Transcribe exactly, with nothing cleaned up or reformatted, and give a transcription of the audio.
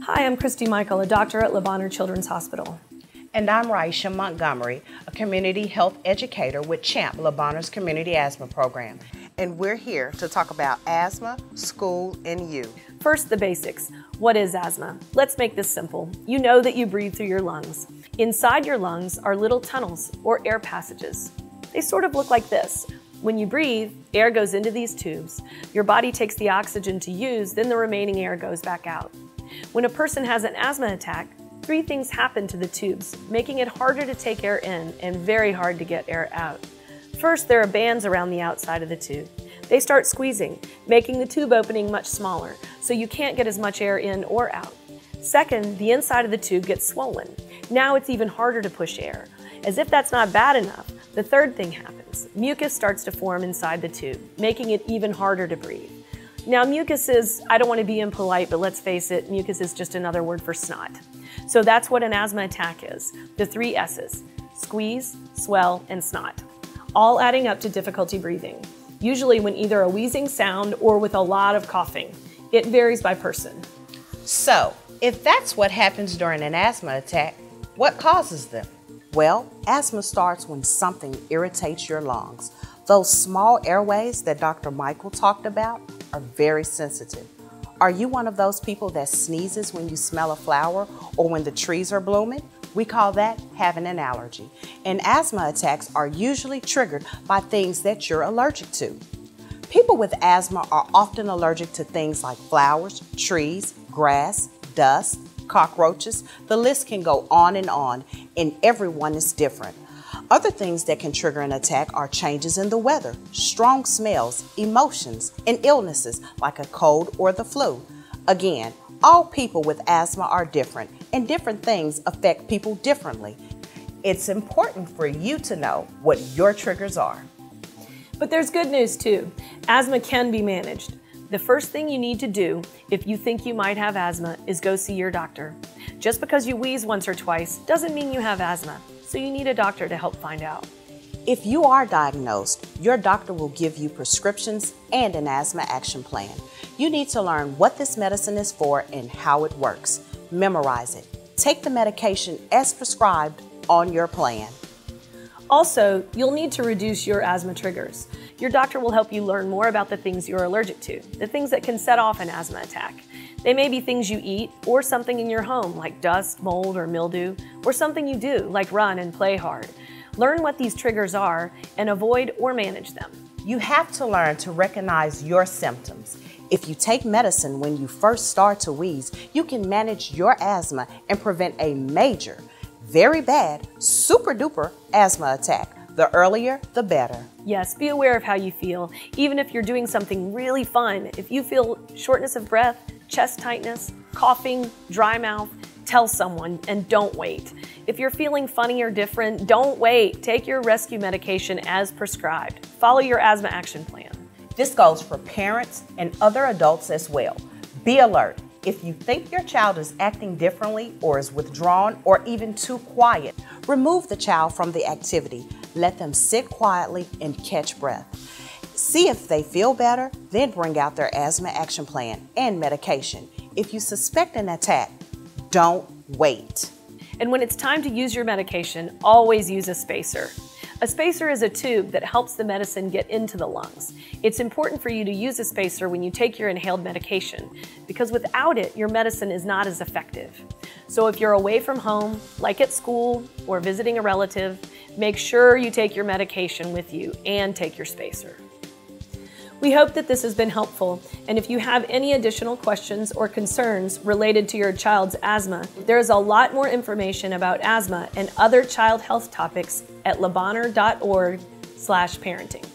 Hi, I'm Christy Michael, a doctor at Bonheur Children's Hospital. And I'm Raisha Montgomery, a community health educator with CHAMP, Bonheur's Community Asthma Program. And we're here to talk about asthma, school, and you. First, the basics. What is asthma? Let's make this simple. You know that you breathe through your lungs. Inside your lungs are little tunnels or air passages. They sort of look like this. When you breathe, air goes into these tubes. Your body takes the oxygen to use, then the remaining air goes back out. When a person has an asthma attack, three things happen to the tubes, making it harder to take air in and very hard to get air out. First, there are bands around the outside of the tube. They start squeezing, making the tube opening much smaller, so you can't get as much air in or out. Second, the inside of the tube gets swollen. Now it's even harder to push air. As if that's not bad enough, the third thing happens. Mucus starts to form inside the tube, making it even harder to breathe. Now mucus is, I don't want to be impolite, but let's face it, mucus is just another word for snot. So that's what an asthma attack is, the three S's, squeeze, swell, and snot, all adding up to difficulty breathing, usually when either a wheezing sound or with a lot of coughing. It varies by person. So, if that's what happens during an asthma attack, what causes them? Well, asthma starts when something irritates your lungs. Those small airways that Doctor Michael talked about are very sensitive. Are you one of those people that sneezes when you smell a flower or when the trees are blooming? We call that having an allergy. And asthma attacks are usually triggered by things that you're allergic to. People with asthma are often allergic to things like flowers, trees, grass, dust, cockroaches. The list can go on and on, and everyone is different. Other things that can trigger an attack are changes in the weather, strong smells, emotions, and illnesses like a cold or the flu. Again, all people with asthma are different, and different things affect people differently. It's important for you to know what your triggers are. But there's good news too. Asthma can be managed. The first thing you need to do if you think you might have asthma is go see your doctor. Just because you wheeze once or twice doesn't mean you have asthma, so you need a doctor to help find out. If you are diagnosed, your doctor will give you prescriptions and an asthma action plan. You need to learn what this medicine is for and how it works. Memorize it. Take the medication as prescribed on your plan. Also, you'll need to reduce your asthma triggers. Your doctor will help you learn more about the things you're allergic to, the things that can set off an asthma attack. They may be things you eat or something in your home like dust, mold, or mildew, or something you do like run and play hard. Learn what these triggers are and avoid or manage them. You have to learn to recognize your symptoms. If you take medicine when you first start to wheeze, you can manage your asthma and prevent a major, very bad, super duper asthma attack. The earlier, the better. Yes, be aware of how you feel. Even if you're doing something really fun, if you feel shortness of breath, chest tightness, coughing, dry mouth, tell someone and don't wait. If you're feeling funny or different, don't wait. Take your rescue medication as prescribed. Follow your asthma action plan. This goes for parents and other adults as well. Be alert. If you think your child is acting differently or is withdrawn or even too quiet, remove the child from the activity. Let them sit quietly and catch breath. See if they feel better, then bring out their asthma action plan and medication. If you suspect an attack, don't wait. And when it's time to use your medication, always use a spacer. A spacer is a tube that helps the medicine get into the lungs. It's important for you to use a spacer when you take your inhaled medication because without it, your medicine is not as effective. So if you're away from home, like at school or visiting a relative, make sure you take your medication with you and take your spacer. We hope that this has been helpful, and if you have any additional questions or concerns related to your child's asthma, there is a lot more information about asthma and other child health topics at bonheur dot org slash parenting.